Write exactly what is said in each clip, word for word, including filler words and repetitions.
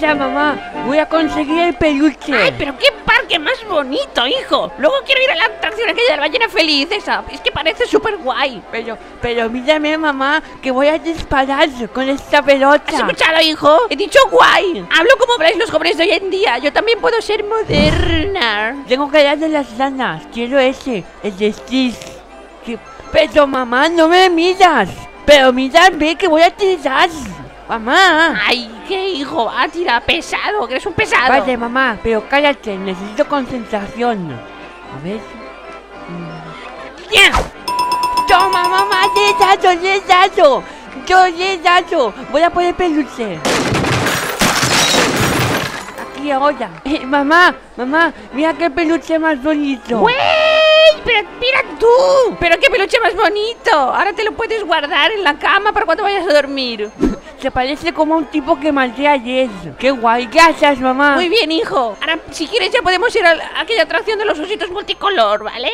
Gracias, mamá. Voy a conseguir el peluche. ¡Ay, pero qué parque más bonito, hijo! Luego quiero ir a la atracción aquella de la ballena feliz, esa. Es que parece súper guay. Pero, pero mírame, mamá, que voy a disparar con esta pelota. ¿Has escuchado, hijo? He dicho guay. Hablo como habláis los jóvenes de hoy en día. Yo también puedo ser moderna. Tengo que darle las lanas. Quiero ese, el de Steve. ¿Qué? Pero, mamá, no me miras. Pero mírame que voy a tirar. Mamá. Ay, qué hijo, va a tirar pesado, que eres un pesado. Vale, mamá, pero cállate, necesito concentración. A ver. ¡Ya! ¡Toma, mamá! ¡Le he dado, le he dado! ¡Yo le he dado! Voy a poner peluche. Aquí ahora. Eh, mamá, mamá, mira qué peluche más bonito. ¡Güey! Pero mira tú. Pero qué peluche más bonito. Ahora te lo puedes guardar en la cama para cuando vayas a dormir. Se parece como a un tipo que maté ayer. ¡Qué guay! Gracias, mamá. Muy bien, hijo. Ahora, si quieres, ya podemos ir a, la, a aquella atracción de los ositos multicolor, ¿vale?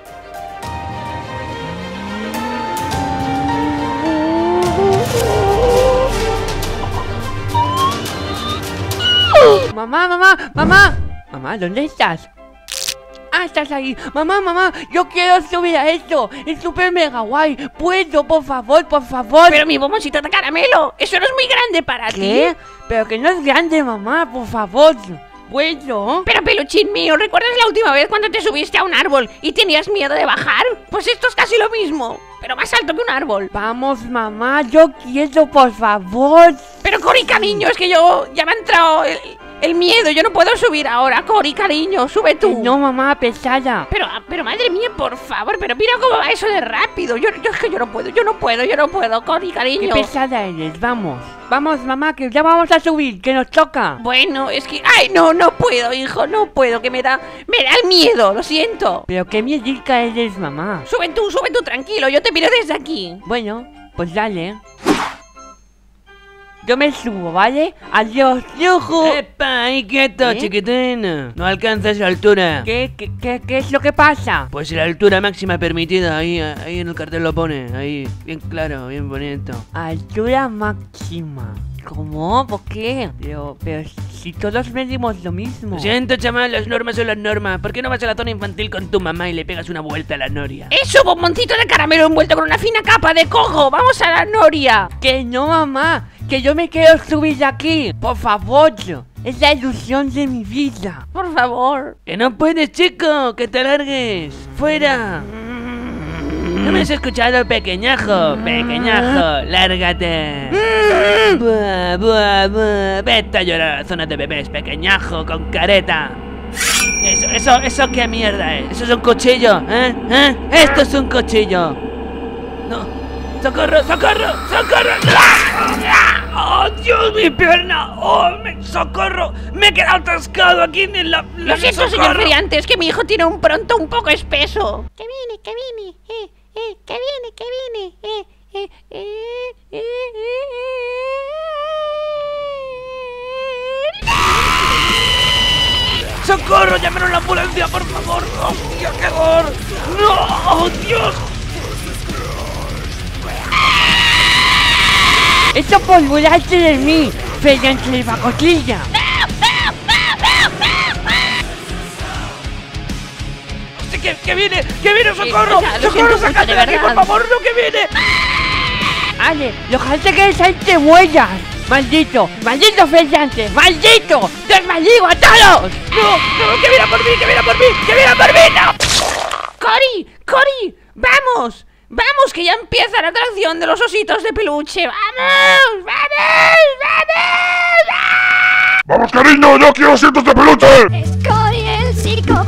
Mamá, mamá, mamá. Mamá, ¿dónde estás? Ah, estás ahí. Mamá, mamá, yo quiero subir a esto. Es súper mega guay. ¿Puedo, por favor, por favor? Pero mi bomboncito de caramelo, eso no es muy grande para ti. ¿Qué? Pero que no es grande, mamá, por favor. ¿Puedo? Pero peluchín mío, ¿recuerdas la última vez cuando te subiste a un árbol y tenías miedo de bajar? Pues esto es casi lo mismo, pero más alto que un árbol. Vamos, mamá, yo quiero, por favor. Pero Cori, cariño, es que yo ya me ha entrado el, el miedo. Yo no puedo subir ahora. Cori, cariño, sube tú. No, mamá, pesada. Pero, pero madre mía, por favor, pero mira cómo va eso de rápido. Yo, yo es que yo no puedo, yo no puedo, yo no puedo, Cori, cariño. Qué pesada eres, vamos. Vamos, mamá, que ya vamos a subir, que nos toca. Bueno, es que... ¡Ay, no, no puedo, hijo! No puedo, que me da... Me da el miedo, lo siento. Pero qué miedica eres, mamá. Sube tú, sube tú, tranquilo, yo te miro desde aquí. Bueno, pues dale. Yo me subo, ¿vale? ¡Adiós, lujo! ¡Epa! ¡Ahí quieto, ¿Eh? chiquitín! No alcanzas la altura. ¿Qué, qué, qué, qué es lo que pasa? Pues la altura máxima permitida, ahí, ahí en el cartel lo pone, ahí, bien claro, bien bonito. Altura máxima. ¿Cómo? ¿Por qué? Pero, pero si todos medimos lo mismo. Lo siento, chaval, las normas son las normas. ¿Por qué no vas a la zona infantil con tu mamá y le pegas una vuelta a la noria? ¡Eso, bomboncito de caramelo envuelto con una fina capa de coco! ¡Vamos a la noria! Que no, mamá, que yo me quiero subir de aquí. Por favor, es la ilusión de mi vida. Por favor. ¡Que no puedes, chico! ¡Que te largues! ¡Fuera! ¿No me has escuchado, pequeñajo? Pequeñajo, lárgate. Buah, buah, buah. Vete a llorar a la zona de bebés, pequeñajo, con careta. Eso, eso, eso qué mierda es. Eso es un cuchillo, ¿eh? ¿Eh? Esto es un cuchillo. No. ¡Socorro, socorro, socorro! ¡Oh, Dios, mi pierna! ¡Oh, me, socorro! Me he quedado atascado aquí en la... Lo siento, socorro. señor feriante, es que mi hijo tiene un pronto un poco espeso. Que viene, que viene, eh, eh, que viene, que viene, eh, eh, eh, eh, eh. ¡Socorro! ¡Llamaron a la ambulancia, por favor! ¡Hostia, qué horror! ¡No! ¡Oh, Dios! ¡Esto por burlarse de mí, feriante de pacotilla! ¡Que, que viene! ¡Que viene! ¡Socorro! Sí, o sea, lo ¡Socorro! siento mucho, ¡Sácate de de aquí, por verdad. favor! ¡No, que viene! Ale, lo que que es te huellas. ¡Maldito! ¡Maldito feriante! ¡Maldito! ¡Te maldigo a todos! ¡No! ¡No! ¡Que viene por mí! ¡Que viene por mí! ¡Que viene por mí! ¡No! ¡Cori! ¡Cori! ¡Vamos! ¡Vamos, que ya empieza la atracción de los ositos de peluche! ¡Vamos! ¡Vamos! ¡Vamos! ¡Vamos, cariño! ¡Yo quiero asientos de peluche! Es Cori el circo